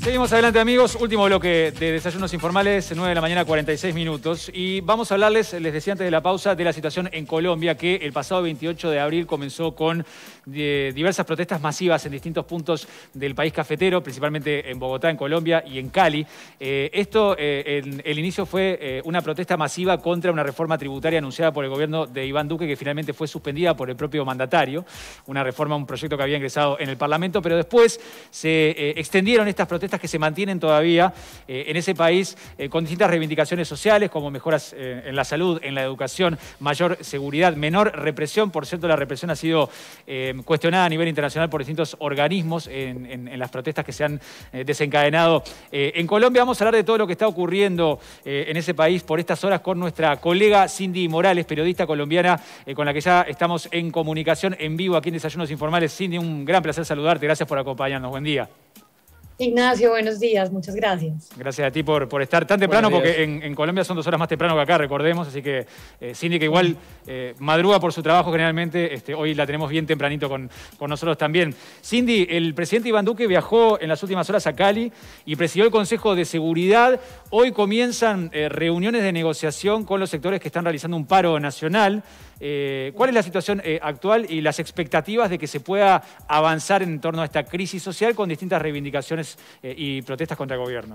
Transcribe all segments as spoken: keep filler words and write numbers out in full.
Seguimos adelante, amigos. Último bloque de Desayunos Informales, nueve de la mañana, cuarenta y seis minutos. Y vamos a hablarles, les decía antes de la pausa, de la situación en Colombia, que el pasado veintiocho de abril comenzó con eh, diversas protestas masivas en distintos puntos del país cafetero, principalmente en Bogotá, en Colombia y en Cali. Eh, esto, eh, el, el inicio fue eh, una protesta masiva contra una reforma tributaria anunciada por el gobierno de Iván Duque, que finalmente fue suspendida por el propio mandatario. Una reforma, un proyecto que había ingresado en el Parlamento, pero después se eh, extendieron estas protestas que se mantienen todavía eh, en ese país eh, con distintas reivindicaciones sociales, como mejoras eh, en la salud, en la educación, mayor seguridad, menor represión. Por cierto, la represión ha sido eh, cuestionada a nivel internacional por distintos organismos en, en, en las protestas que se han eh, desencadenado eh, en Colombia. Vamos a hablar de todo lo que está ocurriendo eh, en ese país por estas horas con nuestra colega Cindy Morales, periodista colombiana, eh, con la que ya estamos en comunicación en vivo aquí en Desayunos Informales. Cindy, un gran placer saludarte. Gracias por acompañarnos. Buen día. Ignacio, buenos días, muchas gracias. Gracias a ti por, por estar tan temprano, porque en, en Colombia son dos horas más temprano que acá, recordemos, así que eh, Cindy, que igual eh, madruga por su trabajo generalmente, este, hoy la tenemos bien tempranito con, con nosotros también. Cindy, el presidente Iván Duque viajó en las últimas horas a Cali y presidió el Consejo de Seguridad. Hoy comienzan eh, reuniones de negociación con los sectores que están realizando un paro nacional. Eh, ¿Cuál es la situación eh, actual y las expectativas de que se pueda avanzar en torno a esta crisis social con distintas reivindicaciones eh, y protestas contra el gobierno?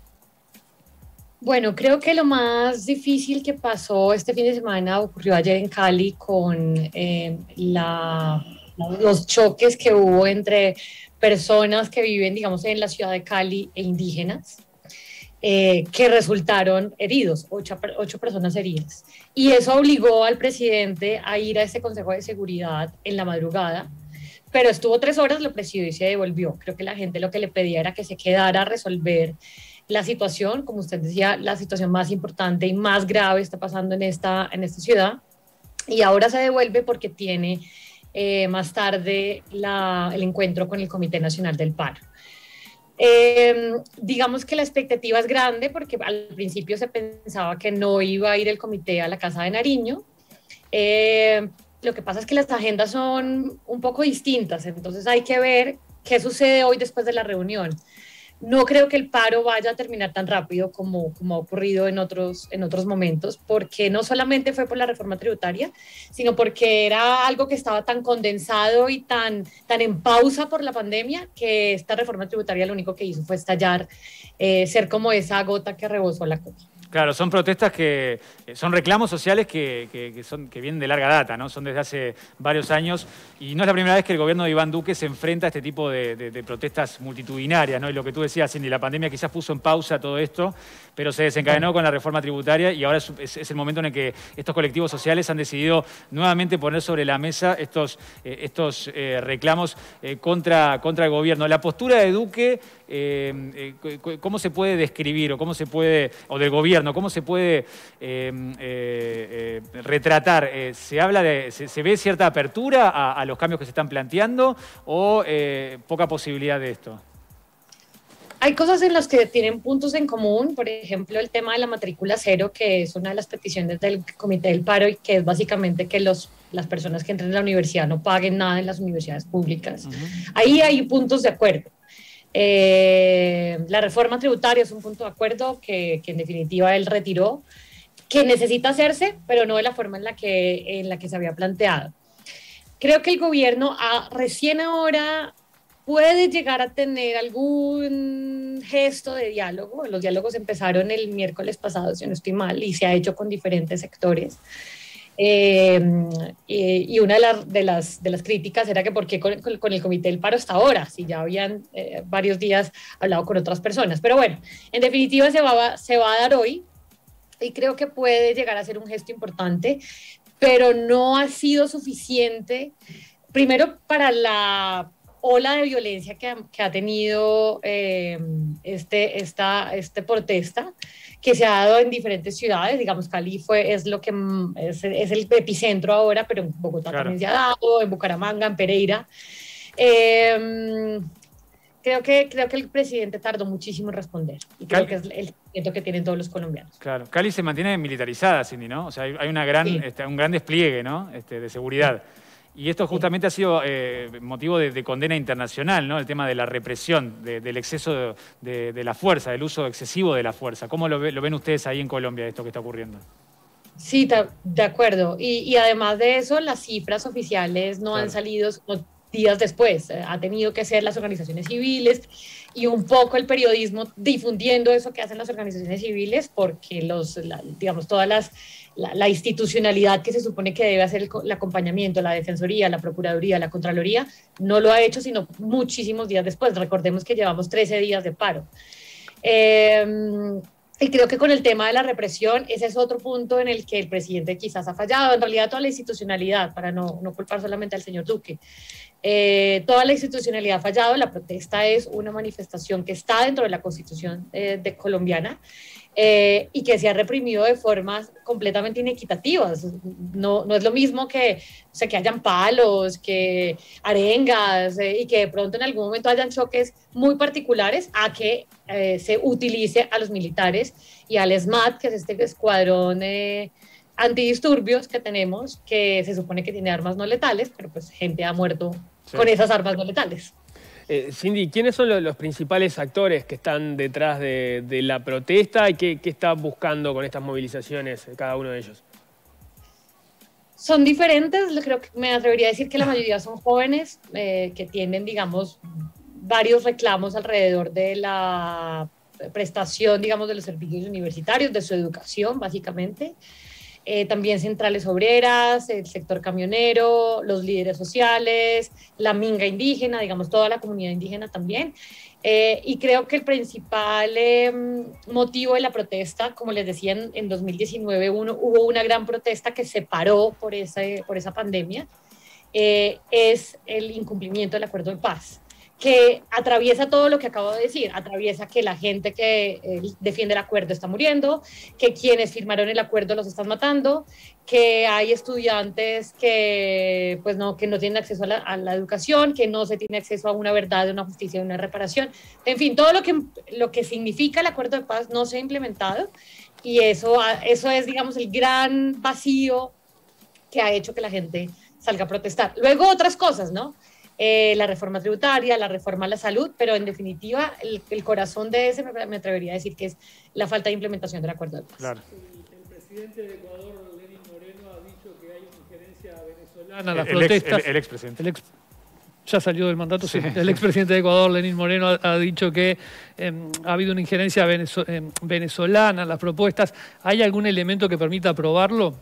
Bueno, creo que lo más difícil que pasó este fin de semana ocurrió ayer en Cali con eh, la, los choques que hubo entre personas que viven, digamos, en la ciudad de Cali e indígenas. Eh, que resultaron heridos, ocho, ocho personas heridas. Y eso obligó al presidente a ir a este Consejo de Seguridad en la madrugada, pero estuvo tres horas, lo presidió y se devolvió. Creo que la gente lo que le pedía era que se quedara a resolver la situación. Como usted decía, la situación más importante y más grave está pasando en esta, en esta ciudad, y ahora se devuelve porque tiene eh, más tarde la, el encuentro con el Comité Nacional del Paro. Eh, digamos que la expectativa es grande porque al principio se pensaba que no iba a ir el comité a la Casa de Nariño. Eh, lo que pasa es que las agendas son un poco distintas, entonces hay que ver qué sucede hoy después de la reunión. No creo que el paro vaya a terminar tan rápido como, como ha ocurrido en otros, en otros momentos, porque no solamente fue por la reforma tributaria, sino porque era algo que estaba tan condensado y tan, tan en pausa por la pandemia, que esta reforma tributaria lo único que hizo fue estallar, eh, ser como esa gota que rebosó la copa. Claro, son protestas que son reclamos sociales que, que, que, son, que vienen de larga data, ¿no? Son desde hace varios años y no es la primera vez que el gobierno de Iván Duque se enfrenta a este tipo de, de, de protestas multitudinarias, ¿no? Y lo que tú decías, Cindy, la pandemia quizás puso en pausa todo esto, pero se desencadenó con la reforma tributaria y ahora es, es, es el momento en el que estos colectivos sociales han decidido nuevamente poner sobre la mesa estos, eh, estos eh, reclamos eh, contra, contra el gobierno. La postura de Duque, eh, eh, ¿cómo se puede describir o cómo se puede, o del gobierno, ¿cómo se puede eh, eh, eh, retratar? Eh, ¿Se habla de, se, se ve cierta apertura a, a los cambios que se están planteando o eh, poca posibilidad de esto? Hay cosas en las que tienen puntos en común, por ejemplo, el tema de la matrícula cero, que es una de las peticiones del Comité del Paro y que es básicamente que los, las personas que entren a la universidad no paguen nada en las universidades públicas. Uh-huh. Ahí hay puntos de acuerdo. Eh, la reforma tributaria es un punto de acuerdo que, que en definitiva él retiró, que necesita hacerse, pero no de la forma en la que, en la que se había planteado. Creo que el gobierno ha, recién ahora puede llegar a tener algún gesto de diálogo. Los diálogos empezaron el miércoles pasado, si no estoy mal, y se ha hecho con diferentes sectores. Eh, y, y una de, la, de, las, de las críticas era que por qué con, con, con el Comité del Paro hasta ahora, si ya habían eh, varios días hablado con otras personas. Pero bueno, en definitiva se va, se va a dar hoy y creo que puede llegar a ser un gesto importante, pero no ha sido suficiente, primero para la ola de violencia que ha, que ha tenido eh, este, esta, este protesta, que se ha dado en diferentes ciudades. Digamos, Cali fue, es, lo que, es, es el epicentro ahora, pero en Bogotá claro. también se ha dado, en Bucaramanga, en Pereira. Eh, creo, que, creo que el presidente tardó muchísimo en responder, y creo Cali, que es el sentimiento que tienen todos los colombianos. Claro, Cali se mantiene militarizada, Cindy, ¿no? O sea, hay, hay una gran, sí. este, un gran despliegue, ¿no? este, de seguridad. Sí. Y esto justamente ha sido eh, motivo de, de condena internacional, ¿no? El tema de la represión, de, del exceso de, de, de la fuerza, del uso excesivo de la fuerza. ¿Cómo lo, ve, lo ven ustedes ahí en Colombia, esto que está ocurriendo? Sí, de acuerdo. Y, y además de eso, las cifras oficiales no claro. han salido días después. Ha tenido que ser las organizaciones civiles y un poco el periodismo difundiendo eso que hacen las organizaciones civiles, porque los, la, digamos, todas las La, la institucionalidad que se supone que debe hacer el, el acompañamiento, la Defensoría, la Procuraduría, la Contraloría, no lo ha hecho sino muchísimos días después. Recordemos que llevamos trece días de paro. Eh, y creo que con el tema de la represión, ese es otro punto en el que el presidente quizás ha fallado. En realidad, toda la institucionalidad, para no, no culpar solamente al señor Duque, eh, toda la institucionalidad ha fallado. La protesta es una manifestación que está dentro de la Constitución eh, de colombiana, Eh, y que se ha reprimido de formas completamente inequitativas. No, no es lo mismo que, o sea, que hayan palos, que arengas eh, y que de pronto en algún momento hayan choques muy particulares a que eh, se utilice a los militares y al SMAT, que es este escuadrón eh, antidisturbios que tenemos, que se supone que tiene armas no letales, pero pues gente ha muerto sí. con esas armas no letales. Eh, Cindy, ¿quiénes son los, los principales actores que están detrás de, de la protesta y qué, qué está buscando con estas movilizaciones cada uno de ellos? Son diferentes, creo que me atrevería a decir que la mayoría son jóvenes eh, que tienen, digamos, varios reclamos alrededor de la prestación, digamos, de los servicios universitarios, de su educación, básicamente. Eh, también centrales obreras, el sector camionero, los líderes sociales, la minga indígena, digamos, toda la comunidad indígena también. Eh, y creo que el principal eh, motivo de la protesta, como les decía, en, en dos mil diecinueve uno, hubo una gran protesta que se paró por esa, por esa pandemia, eh, es el incumplimiento del acuerdo de paz, que atraviesa todo lo que acabo de decir, atraviesa que la gente que eh, defiende el acuerdo está muriendo, que quienes firmaron el acuerdo los están matando, que hay estudiantes que, pues no, que no tienen acceso a la, a la educación, que no se tiene acceso a una verdad, a una justicia, a una reparación. En fin, todo lo que, lo que significa el acuerdo de paz no se ha implementado y eso, eso es, digamos, el gran vacío que ha hecho que la gente salga a protestar. Luego otras cosas, ¿no? Eh, la reforma tributaria, la reforma a la salud, pero en definitiva el, el corazón de ese me, me atrevería a decir que es la falta de implementación del acuerdo de paz. Claro. El, el presidente de Ecuador, Lenín Moreno, ha dicho que hay una injerencia venezolana en las el protestas. Ex, el, el expresidente. El ex, ya salió del mandato, sí. El expresidente de Ecuador, Lenín Moreno, ha, ha dicho que eh, ha habido una injerencia venezo, eh, venezolana en las propuestas. ¿Hay algún elemento que permita aprobarlo?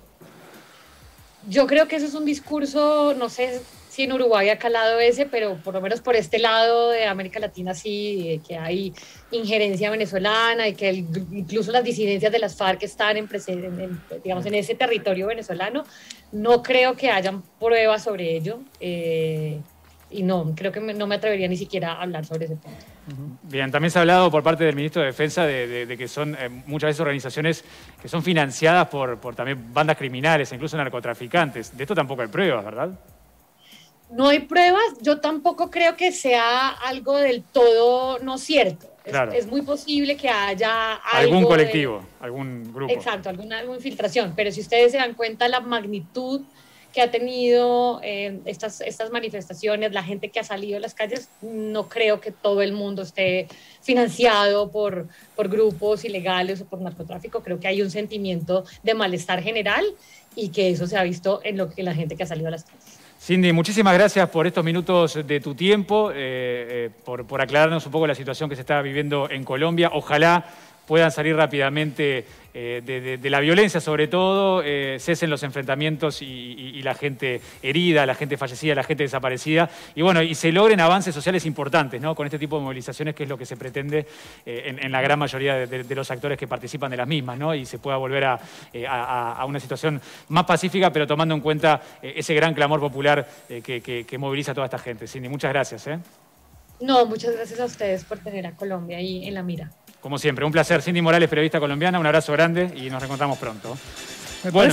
Yo creo que eso es un discurso, no sé si en Uruguay ha calado ese, pero por lo menos por este lado de América Latina sí, que hay injerencia venezolana y que el, incluso las disidencias de las FARC están en, en, en, digamos, en ese territorio venezolano. No creo que hayan pruebas sobre ello eh, y no, creo que me, no me atrevería ni siquiera a hablar sobre ese punto. Bien, también se ha hablado por parte del ministro de Defensa de, de, de que son eh, muchas veces organizaciones que son financiadas por, por también bandas criminales, incluso narcotraficantes. De esto tampoco hay pruebas, ¿verdad? No hay pruebas, yo tampoco creo que sea algo del todo no cierto. Claro. Es, es muy posible que haya algún algo colectivo, de, algún grupo. Exacto, alguna, alguna infiltración, pero si ustedes se dan cuenta la magnitud que ha tenido eh, estas, estas manifestaciones, la gente que ha salido a las calles, no creo que todo el mundo esté financiado por, por grupos ilegales o por narcotráfico. Creo que hay un sentimiento de malestar general y que eso se ha visto en lo que la gente que ha salido a las calles. Cindy, muchísimas gracias por estos minutos de tu tiempo, eh, eh, por, por aclararnos un poco la situación que se está viviendo en Colombia. Ojalá puedan salir rápidamente eh, de, de, de la violencia, sobre todo, eh, cesen los enfrentamientos y, y, y la gente herida, la gente fallecida, la gente desaparecida, y bueno, y se logren avances sociales importantes, ¿no? Con este tipo de movilizaciones, que es lo que se pretende eh, en, en la gran mayoría de, de, de los actores que participan de las mismas, ¿no? Y se pueda volver a, eh, a, a una situación más pacífica, pero tomando en cuenta eh, ese gran clamor popular eh, que, que, que moviliza a toda esta gente. Cindy, muchas gracias. ¿eh? No, muchas gracias a ustedes por tener a Colombia ahí en la mira. Como siempre, un placer. Cindy Morales, periodista colombiana, un abrazo grande y nos reencontramos pronto. Bueno.